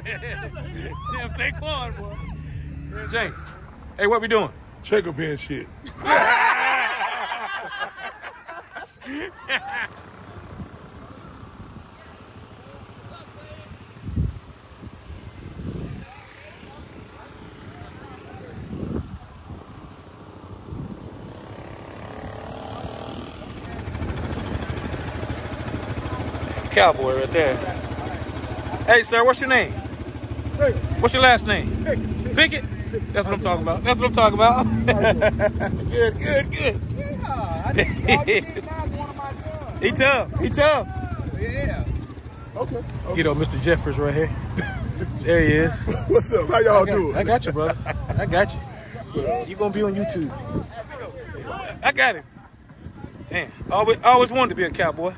Damn Saquon, boy. Jay, hey, what we doing? Chinquapin shit. Cowboy right there. Hey, sir, what's your name? What's your last name? Pickett. That's what I'm talking about. That's what I'm talking about. Good. He tough. Yeah. Okay. You know, Mr. Jeffers right here. There he is. What's up? How y'all doing? I got you, brother. I got you. You gonna be on YouTube. I got him. Damn. I always wanted to be a cowboy.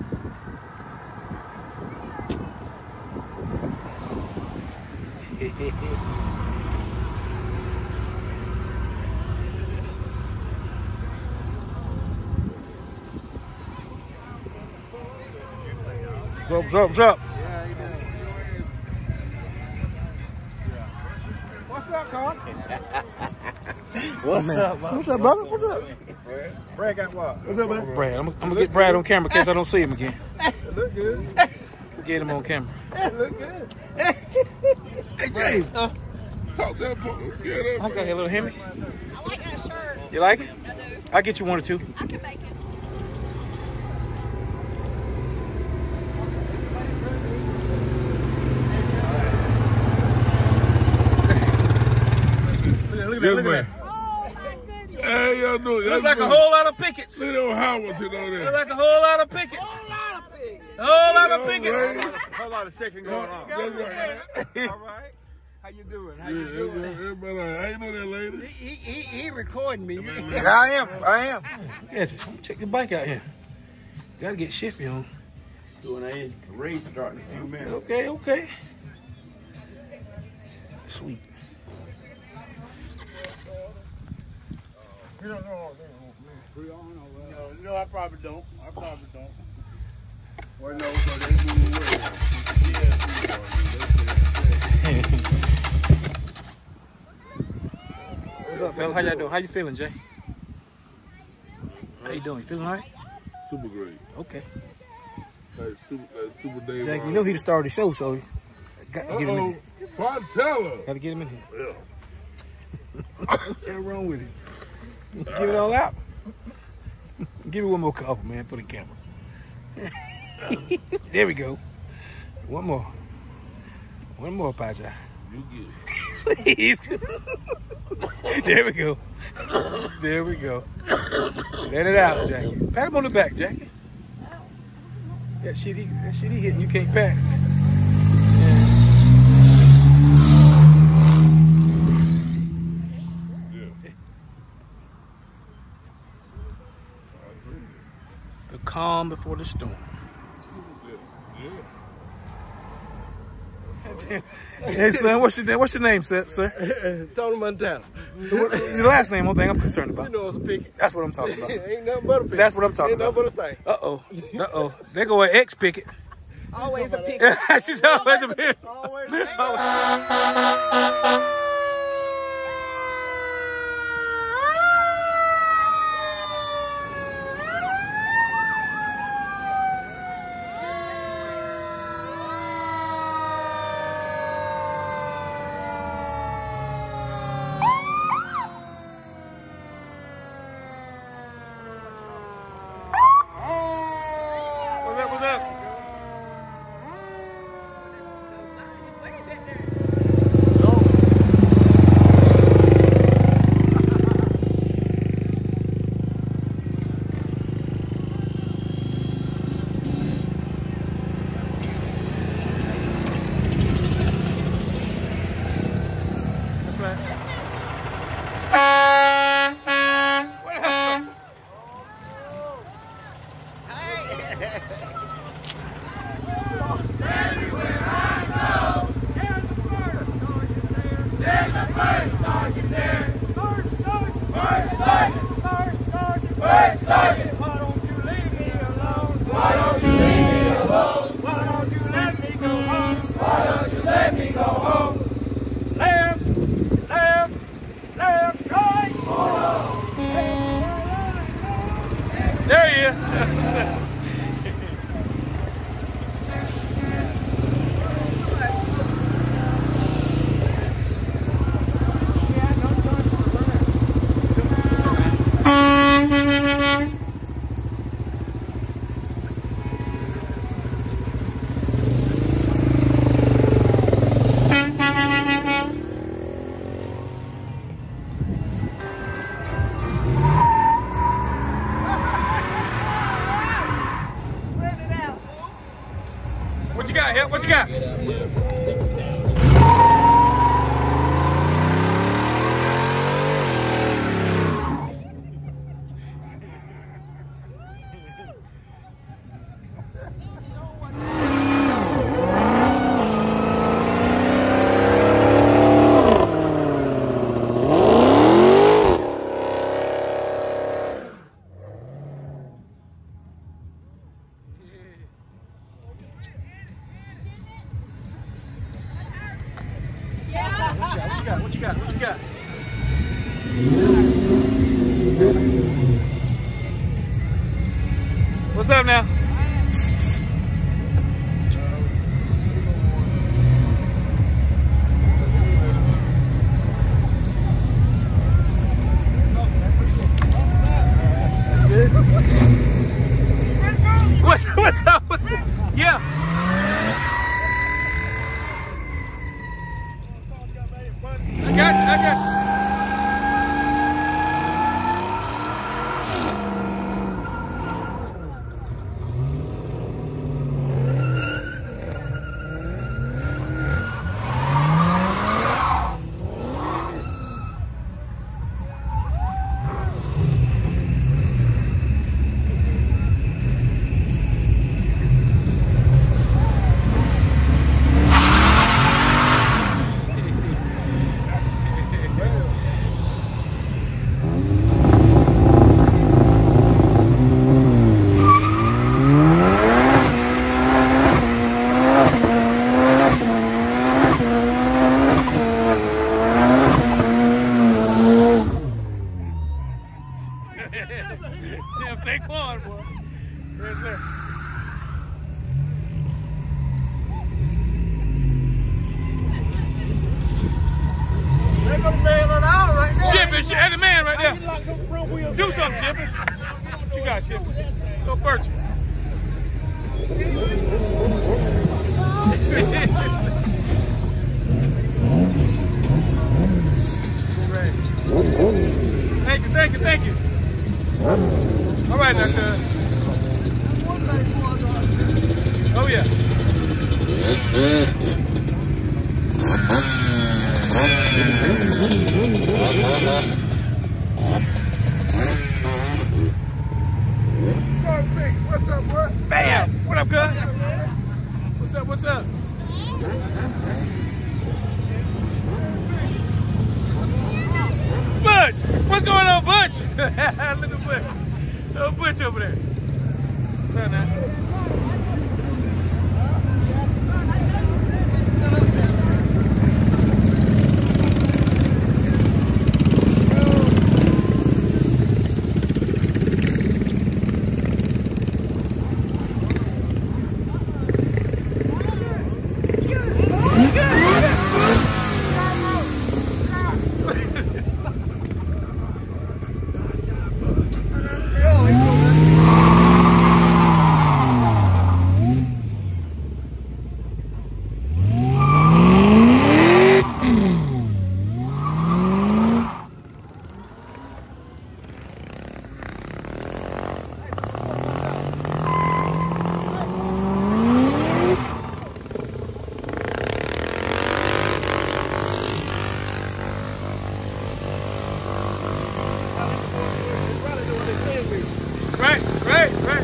Drop. Yeah, he did. What's up, Carl? What's up, brother? What's up? Brad got what? What's up, man? Brad, I'm gonna get Brad on camera in case I don't see him again. Look good. Get him on camera. Look good. Hey, James. Talk that part. Let's get that. I got a little Hemi. I like that shirt. You like it? I do. I'll get you one or two. I can make it. Look Yes, at man. that. Oh my goodness. Hey, y'all doing? Looks like a whole lot of pickets. Look at them Howards over Looks there. like a whole lot of pickets. A whole lot of pickets. Right. A whole lot of shaking going on. That's right. All right. How you doing? How Yeah, you doing? everybody like, I ain't know that lady. He recording me. I am. Yes, I'm gonna check the bike out here. Gotta get shifty on. Doing a race starting in a few minutes. Okay. Sweet. No, I probably don't. Well, no, so they move away. What's up, fella? How y'all doing? How you feeling, Jay? How you doing? You feeling all right? Super great. Okay. Like super day. Jack, you know he the star of the show, so got to get him in here. Fontella. Got to get him in here. Yeah. What's wrong with it? Get it all out. Give me one more couple, man, for the camera. There we go. One more, Paja. You good. He's good. There we go. Let it out, Jackie. Pat him on the back, Jackie. That shit he hitting, you can't pat. The calm before the storm. Hey, son, what's your name, sir? Tony Montana. Your last name, one thing I'm concerned about. You know it's a Pickett. That's what I'm talking about. Ain't nothing but a Pickett. That's what I'm talking Ain't about. nothing but a thing. Uh-oh. There go an ex-Pickett. Always a pick. She's always a Pickett. Always. What's up? Yeah. What you got? What you got? What's up now? That's good. What's up? Yeah. I got you. Damn Saquon, boy. Yes, sir. They're gonna bail it out right now. Shipping, that's the man right there. Do something, Shipping. What you got, Shipping? Go Birch. Thank you. All right, now, cuz. Oh, yeah. What's up, boy? Bam! What up, cuz? What's up? Butch! What's going on, Butch? Look at Butch. Oh, Butch over there. What's up now? Right.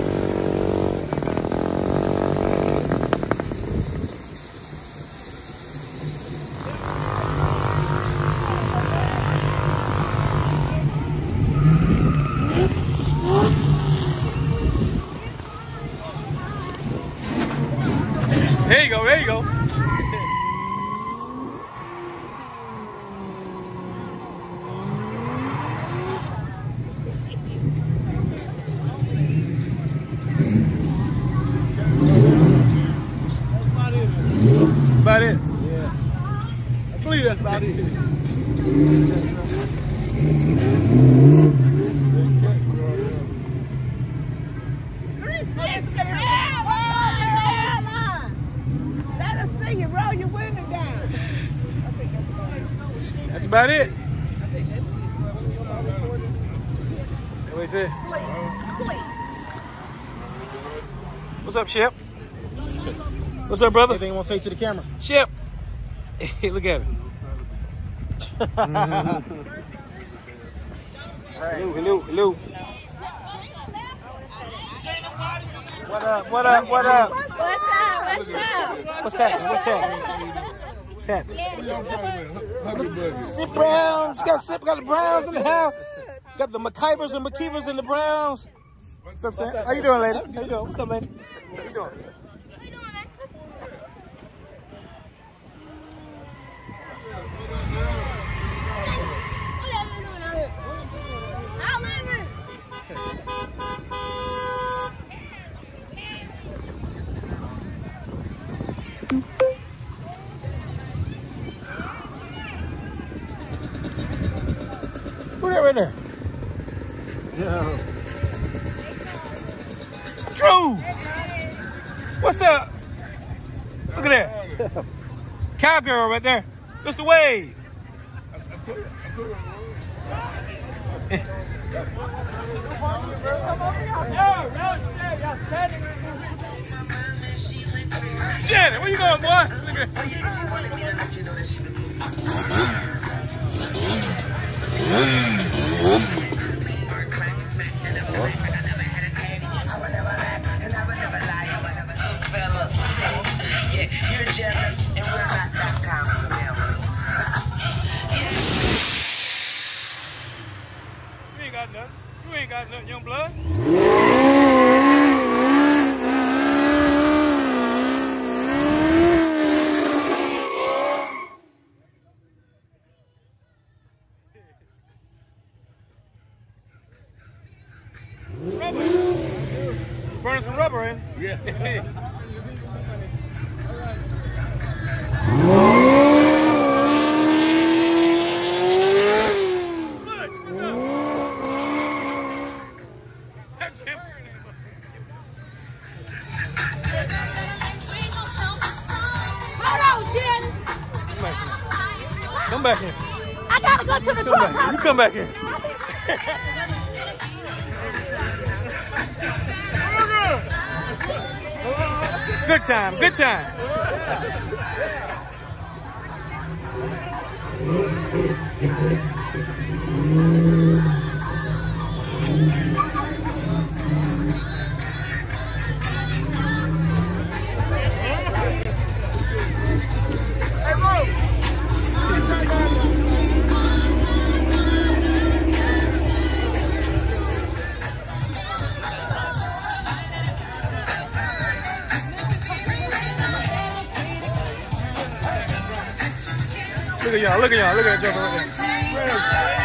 There you go. About it? Yeah. I believe that's about it. That's about it. What he said? What's up, Shep? What's up, brother? Anything you want to say to the camera? Chip. Look at it. Hello. What up? What's happening? See Browns. Got the Browns in the house. Got the McKeivers and McKeevers in the Browns. What's up, Sam? How you doing, lady? How you doing? What's up, lady? How you doing? Who that right there? Yeah. Drew! What's up? Look at that. Cowgirl right there. Mr. Wade. Shannon, where you going, boy? Look at that. You're jealous, and we're not that kind of jealous. You ain't got nothing. You ain't got nothing, young blood. Rubber. Burning some rubber in. Yeah. Come back in. I gotta go to the truck. You come back in. Good time, good time. Look at y'all, look at y'all, look at that joker right there.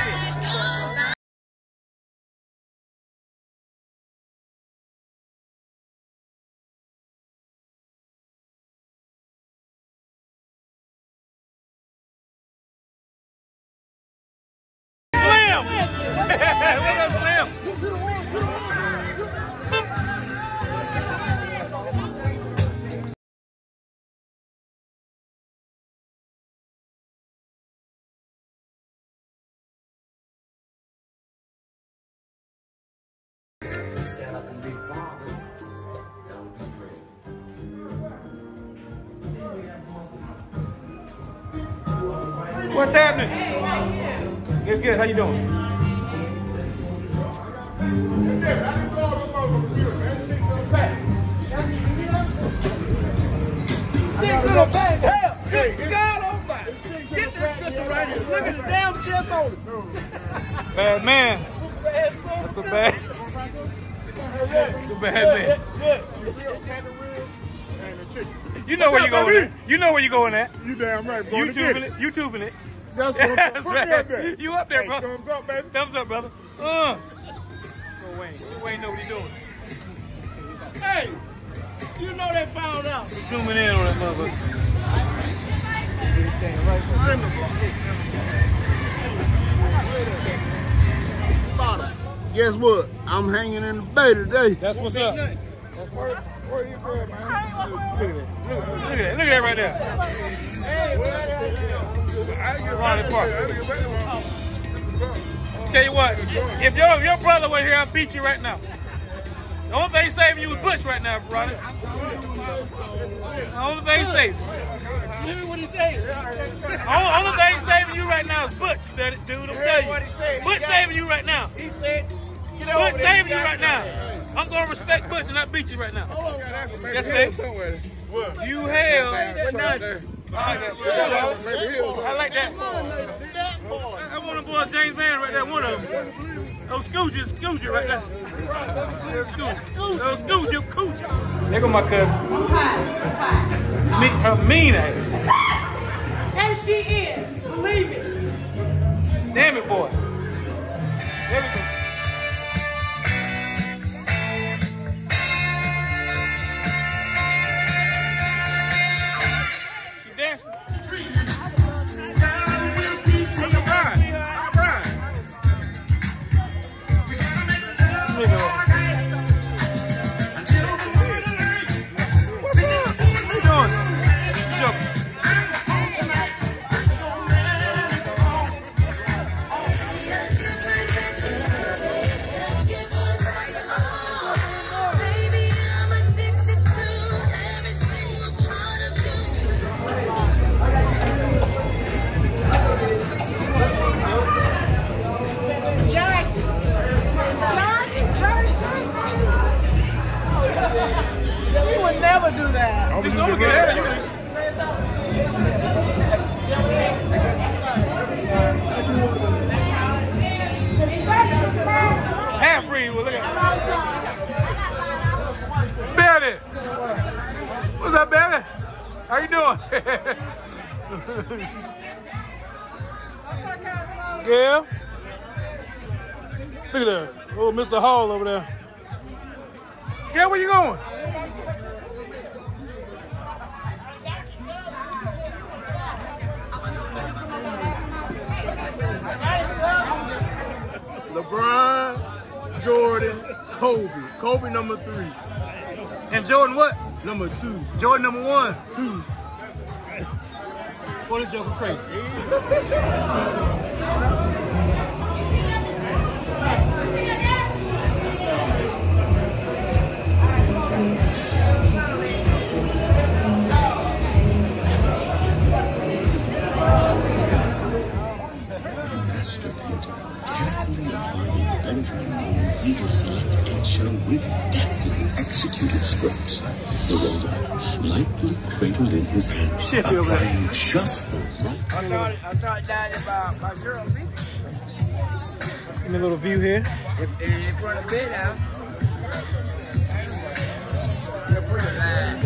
Slim! What up, Slim? What's happening? Good, good. How you doing? Look at the damn chest on it. Bad man. That's a bad. That's a bad man. You know where you going at. You know where you going at. You damn right, bro. YouTubing it. YouTubing it. That's what That's I'm right. You up there, bro. Thumbs up, baby. Thumbs up, brother. So Wayne. So Wayne know what he doing. Hey, you know they found out. Zooming in on that motherfucker. Guess what? I'm hanging in the bay today. That's what's up. Where you going, man? Look at that. Look at that. Look at that right there. Ronnie Park. Tell you what, if your brother were here, I'd beat you right now. The only thing saving you is Butch right now, Ronnie. The only thing saving. What he say? Only thing saving you right now is Butch, dude. I'm telling you. Butch saving you right now. He said, Butch saving you right now. I'm going to respect Butch and not beat you right now. Yes, Dave. You hell. I like that. That one of the boys, James Van, right there. One of them. Oh, Scooge right there. Scooge. There go my cousin. Her mean ass. And she is. Believe it. Damn it, boy. There we go. She dancing. never do that. It's over there. You can half breed. Well, look at Betty. What's up, Betty? How you doing? Yeah. Look at that. Oh, Mr. Hall over there. Yeah, where you going? LeBron, Jordan, Kobe. Kobe number 3. And Jordan what? Number 2. Jordan number 1. 2. What is Joker crazy? Needle select eggshell with deftly executed strokes. The roller lightly cradled in his hand, applying just the right color. I thought that about my girl. Give me a little view here. If in front of bed now. You're pretty line.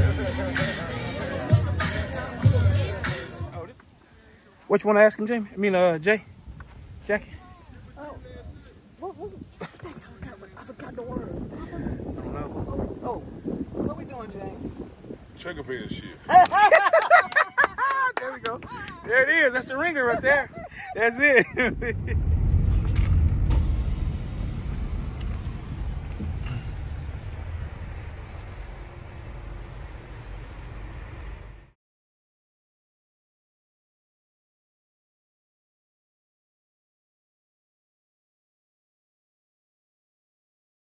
What you want to ask him, Jamie? I mean, Jay? Jackie? What was it? I forgot the word. I don't know. Oh, what we doing, James? Chinquapin shit. There we go. There it is. That's the ringer right there. That's it.